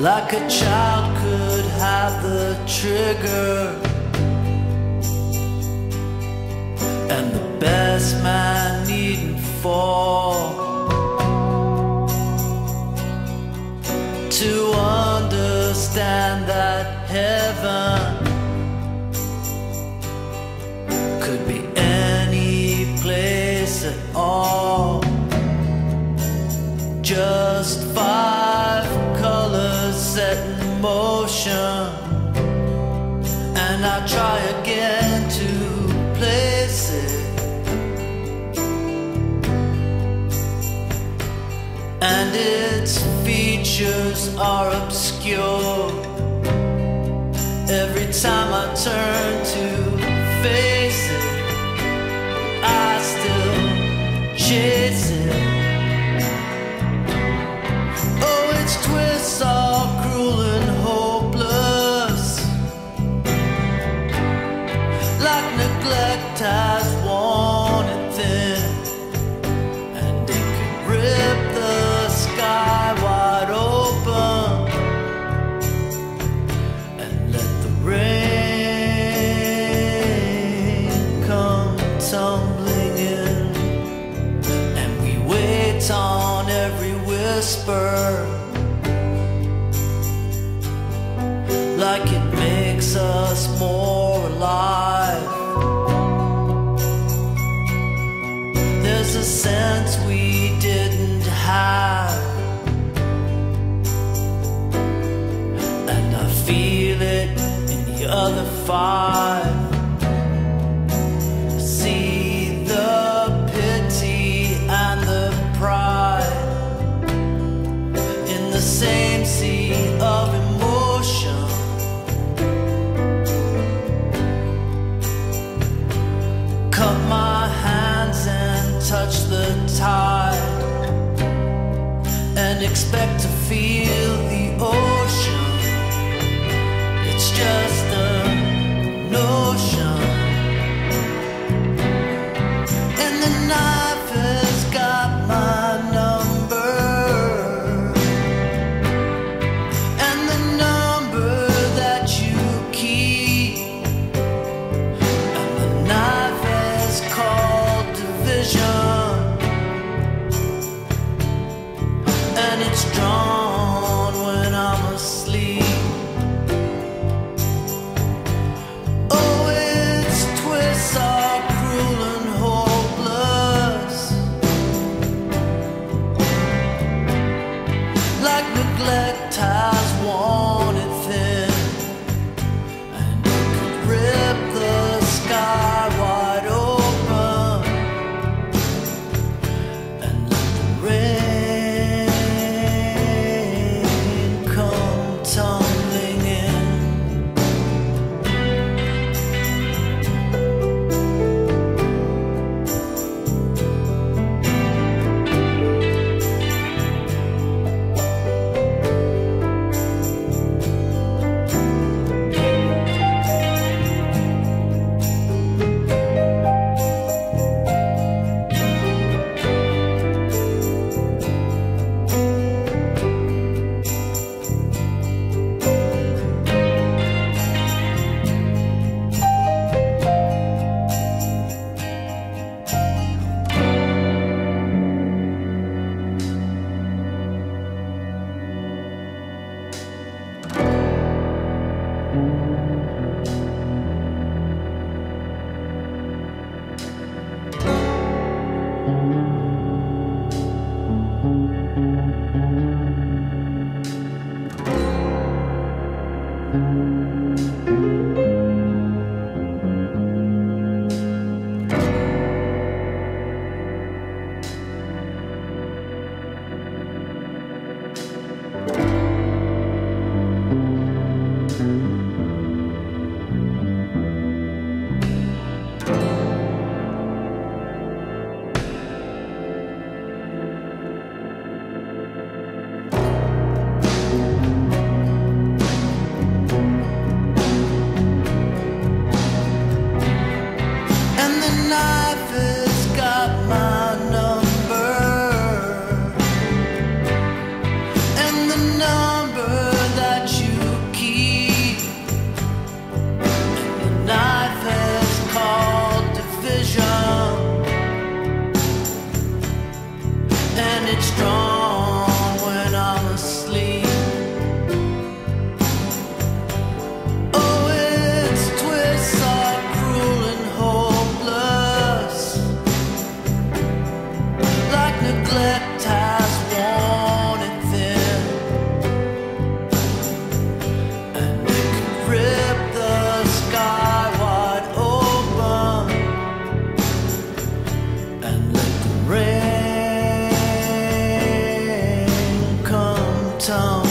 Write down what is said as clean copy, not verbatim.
like a child could have the trigger, and the best man needn't fall to understand that heaven could be any place at all. Just 5 colors set in motion, and I try again to place it, and its features are obscure. Every time I turn to face it, I still chase it. Oh, its twists are cruel and hopeless, like neglect has worn it thin, and it can rip the sky wide open and let the rain come tumbling in, and we wait on every whisper like it makes us more alive. There's a sense we didn't have, and I feel it in the other 5. See the pity and the pride in the same sea of emotion. Cup my hands and touch the tide, and expect to feel the ocean. It's just a notion, and the knife has got my number, and the number that you keep, and the knife is called division, and it's drawn when I'm drawn when I'm asleep. Oh, its twists are cruel and hopeless, like neglect has worn it thin, and it can rip the sky wide open and let the rain come down.